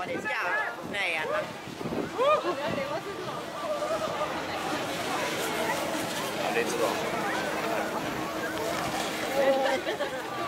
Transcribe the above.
Ja, nej Anna. Ja, det är inte så bra.